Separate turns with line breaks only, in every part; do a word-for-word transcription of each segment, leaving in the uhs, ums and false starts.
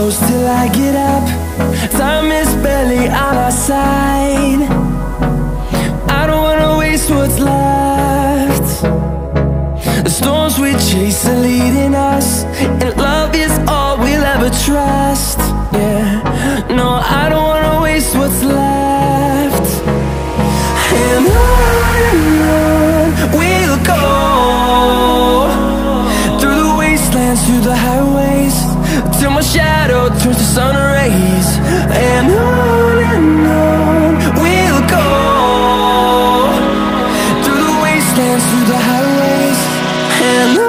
close till I get up. Time is barely on our side. I don't wanna waste what's left. The storms we chase are leading us, and love is all we'll ever trust. Yeah, no, I don't wanna waste what's left. And on and on we'll go, through the wastelands, through the highways, till my shadow turns to sun rays. And on and on we'll go, through the wastelands, through the highways, and on.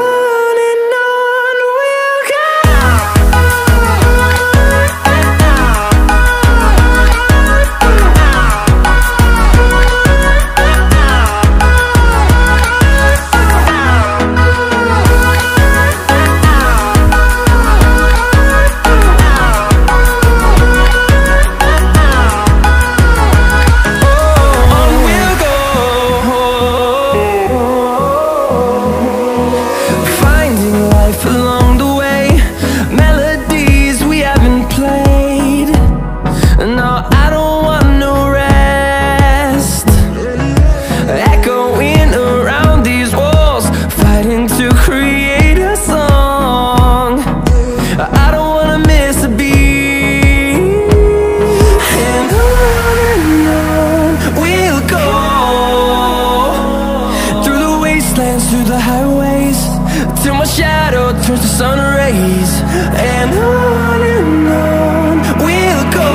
Through the highways, till my shadow turns to sun rays. And on and on we'll go,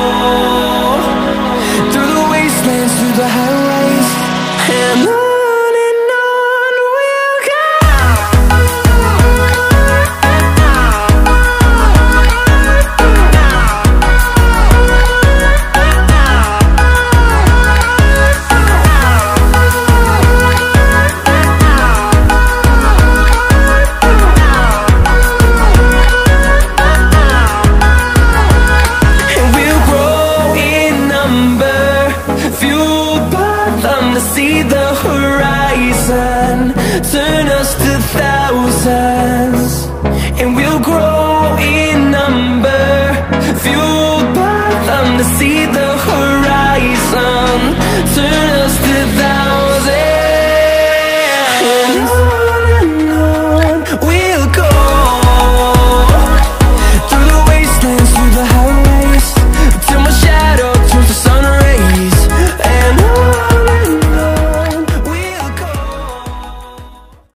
through the wastelands, through the highways, and on. See the horizon turn us to thousands, and we'll grow in number, fueled by them to see the horizon.